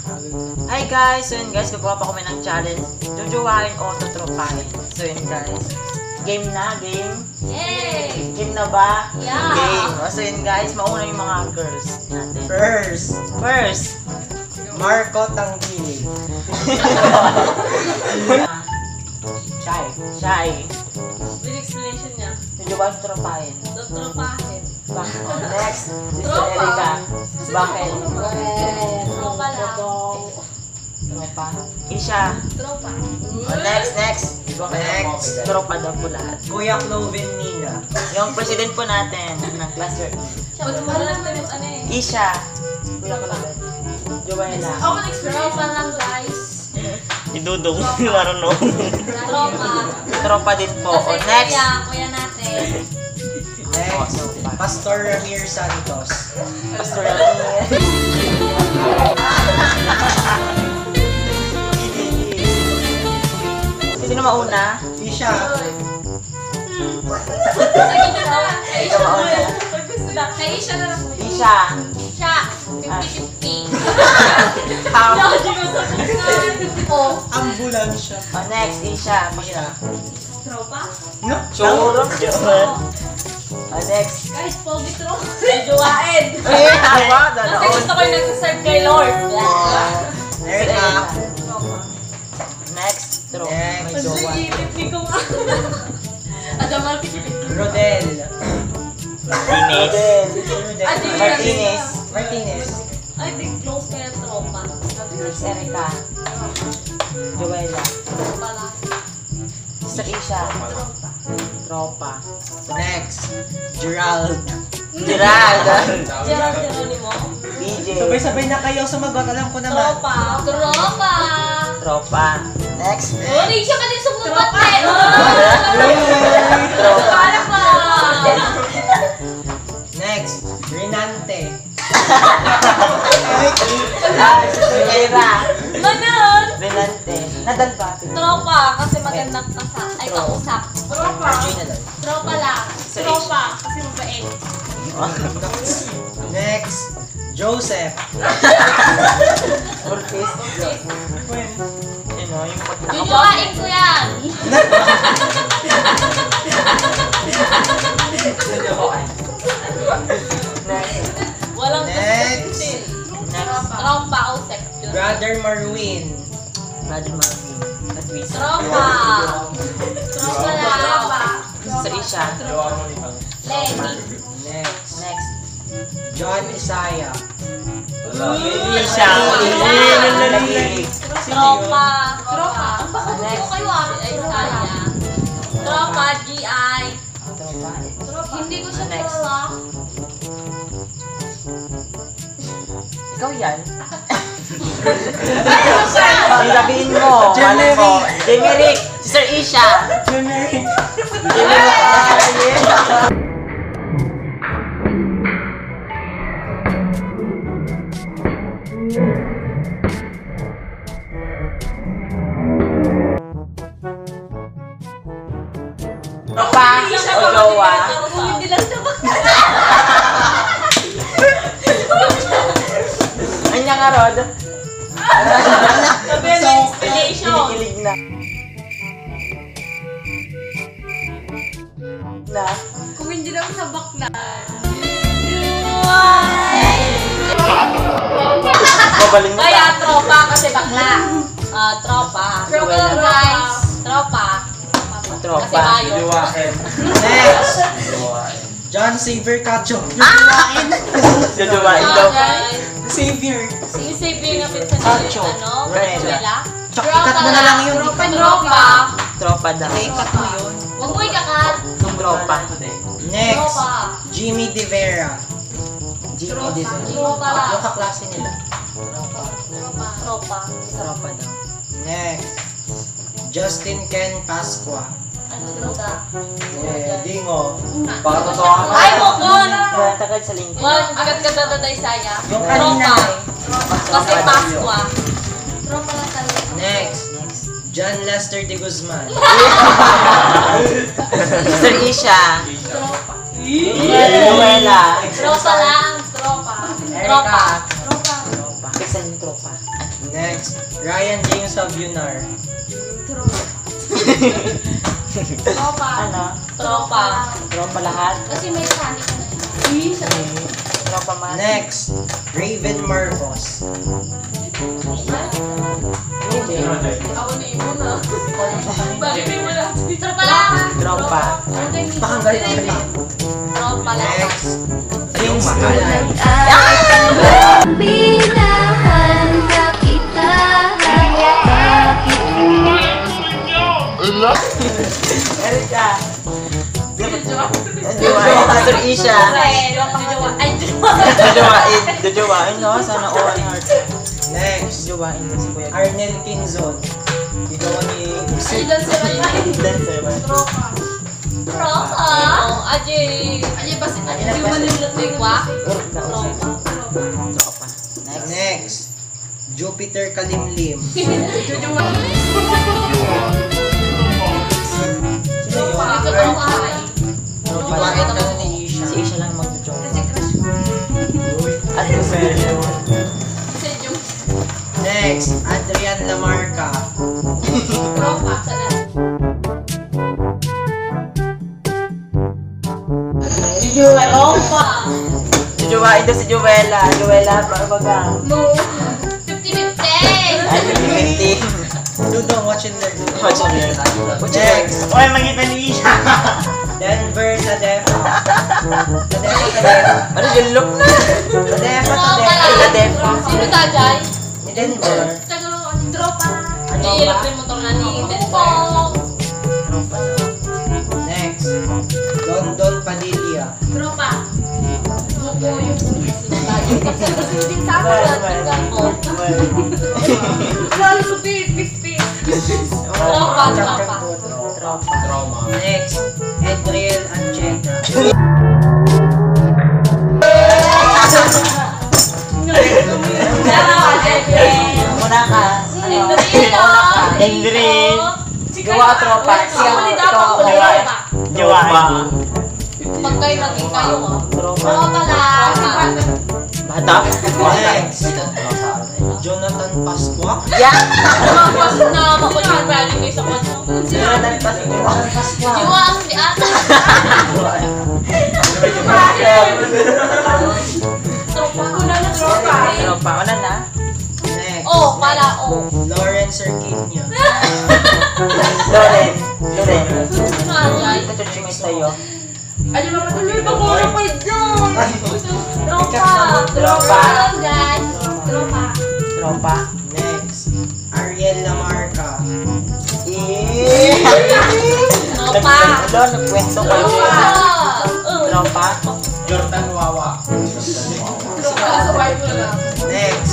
Hi guys! So yun guys, gagawa pa kami ng challenge. Jojowain o tutropahin. So yun guys. Game na? Game? Yay! Game na ba? Yeah! Game! O, so yun guys, mauna yung mga girls natin. First, Marco Tanggili. Shy. With explanation niya. Jojowain o tutropahin. Tutropahin. Bakit? Next, Sister Tropa. Erica. Bakit? Tropa lang. Tropa. Isha. Tropa. Next. Tropa daw po lahat. Kuya Cloven Nina. Yung president po natin ng cluster. Siya, wala lang tayo ano eh. Isha. Kuya ko lang. Joella. Ako Tropa lang guys. Idudong. Marunong. Tropa. Tropa din po. O, Kasi next. kuya natin. Next, Pastor Ramir Santos. Pastor Sino mauna? Isha. Ikaw mauna. Kay Isha na lang. Isha. Siya. 50-50. How? Oh. Ambulansya. O, next. Isha. Tropa? No? Churro. O, next. Guys, pogi tropa. Jowain. Hawa. Kasi gusto ko yung nag-serve kay Lord. Erica. Next. Tropa. May Next. jowa. Hindi ko nga. Adamal Rodel. Martinez. Martinez. Ay, big close kaya tropa. Next. Erica. Joella. Tropa lang. Sister Isha. Tropa. Next, Gerald. Gerald. Gerald Geronimo. DJ. Sabay-sabay na kayo sumagot. Alam ko naman. Tropa. Tropa. Tropa. Next. Oh, di siya ka din sumubat eh. Tropa. Para pa. Next, Renante. Era. Manon. Renante. Nadal ba? Tropa. Kasi magandang ay kausap. Tropa. Gina lang. Tropa lang. Tropa. Kasi mabait. Next, Joseph. Ortiz. Yun o, yung pag Jujuain ko yan. Next. Walang Next. Tropa o section. Brother Marwin. Brother Marvin. At Wiz. Tropa. Tropa lang. Tropa. Sister Isha. Lenny. Next, Next. John Isaiah. Isha. Tropa. Tropa. Next. Kayo ay saya. Tropa, GI. Tropa. Hindi ko siya Next. tropa. Ikaw yan. Ang sabihin mo. Ano mo? Demerick. Sister Isha. Demerick. Tropa o jowa? Hindi lang siya Anya nga, Rod? Sabi ng inspiration. Kinikilig na. Na? Kung hindi lang sa bakla. Babaling mo Kaya pa. tropa kasi bakla. Tropa. Tropa lang guys. Tropa. Tropa. Kasi bayo. Next, John Xavier Cacho. Jojowain daw. Xavier. Yung saving nga pinsan Cacho. ano? Right. Venezuela. Ikat mo na lang yun. Tropa. Tropa daw. Ikat mo yun. Huwag mo ikakat. Yung tropa. Next, Tropa. Jimmy De Vera. Tropa lang. Yung kaklase nila. Tropa. Tropa daw. Next, Justin Ken Pasqua. Ano tropa? Dingo. Baka totoo ka. Ay, Mokon! Tagal sa lingkod. Agad ka tatatay saya. Yung kanina. Tropa. Kasi Pasqua. Tropa lang talaga. Next, John Lester De Guzman. Sister Isha. Tropa. Joella. Tropa lang. Tropa. Erica. Tropa. Tropa. Pisan yung tropa. Next, Ryan James Abunar. Tropa. Ano? Tropa. Tropa lahat? Kasi may sani ka na. Tropa man. Next, Raven Marcos. Ako na imo na. Bakit mo na? Tropa lang. Tropa. Bakang galit na lang. Tropa lang. Next, yung mahal. Binahan ka kita, Erika. Jojowain. Asur Isha. Jojowain no? Sana all heart. Next, Jojowain mo si Kuya. Arnel Kinzon. Ikaw ni Ay, dan sila yun. Dancer ba? Tropa. Tropa? Ajay. Ajay ba si Ajay? Di ba nilulat mo yung wak? Tropa. Tropa. Next. Next, Jupiter Kalimlim. Sino yun? Ito tropa ay. Tropa Bakit lang. ka ni Isha? Si Isha lang magjojowa. Kasi crush ko. At Lucelio. Kasi yung Next, Adrian Lamarca. tropa. Sana. Tropa. Jojowain daw si Joella. Joella, bagang. No. 50-50. Ay, hindi. Dudong, watch and learn. Watch and learn. Next, Oy, magita ni Isha. Denver Tadefa. Tadefa. Ano yung look na? Tadefa, Tropa Tadefa. lang. Tadefa. Sino dadjay? Ni Denver. Tropa. Ay, hirap yung motor na ni Denver. Tropa daw. Next, Don Padilla. Tropa. Muko yung din sa ako. Lalo sa pis. Tropa, tropa. Tropa. Next, Edriel Ancheta. Muna ka. Ano? Indrino. Indrin. Gawa tropa. Ikaw Gawa. Gawa. Pag kayo naging kayo, Tropa. tropa lang. Bata. Next, Jonathan Pasqua. Yeah. Tapos na makulit value kayo sa kanya. Jonathan Pasqua. Jiwa ang si Ata. Tropa. Kuna na tropa. Tropa. Wala na. Next, Oh, pala, oh. Lawrence Arquinio. Loren. Ano ajay? Ito chicks tayo. Ano ba patuloy ba ko na pa dyan? Tropa. Tropa. Guys. Tropa. Tropa. Next, Ariel Lamarca. Tropa. Nagkwento kayo. Tropa. Jordan Wawa. Tropa sa white mo lang. Next,